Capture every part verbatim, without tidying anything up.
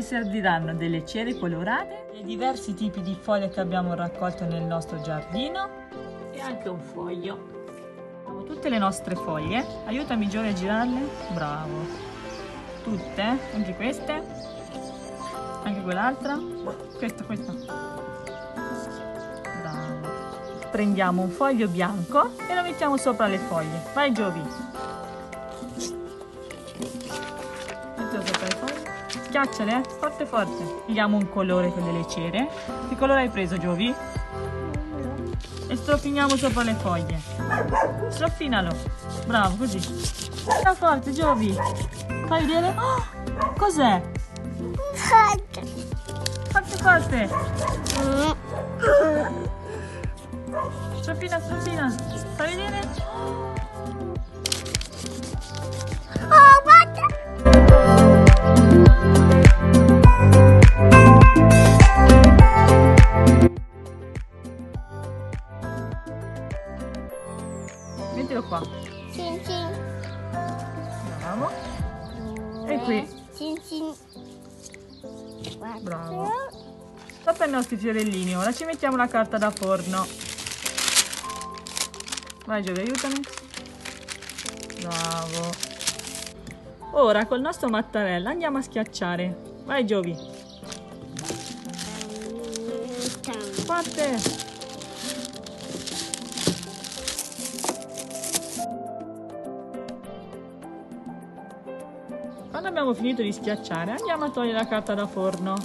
serviranno delle cere colorate, dei diversi tipi di foglie che abbiamo raccolto nel nostro giardino e anche un foglio. Abbiamo tutte le nostre foglie. Aiutami Giove a girarle. Bravo. Tutte, anche queste, anche quell'altra, questa, questa. Bravo. Prendiamo un foglio bianco e lo mettiamo sopra le foglie. Vai Giovi. Mettilo sopra le foglie. Schiacciale, forte forte. Diamo un colore con delle cere. Che colore hai preso Giovi? E stroffiniamo sopra le foglie. Stroffinalo. Bravo, così. Tira forte Giovi. Fai vedere? Oh, cos'è? Forte forte. Stroffina, stroffina. Fai vedere? Oh, guarda! Mettilo qua. Cin cin. Bravo. E qui. Cin cin. Bravo. Sopra i nostri fiorellini, ora ci mettiamo la carta da forno. Vai Giovi, aiutami. Bravo. Ora col nostro mattarello andiamo a schiacciare. Vai Giovi. Forte. Quando abbiamo finito di schiacciare andiamo a togliere la carta da forno.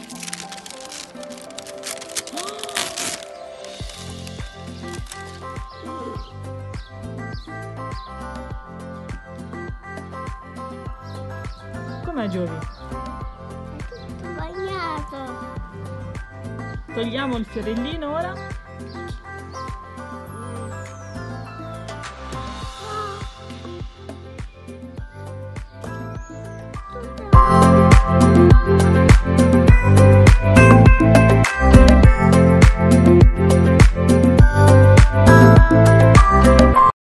Com'è Giovi? Tutto bagnato. Togliamo il fiorellino ora.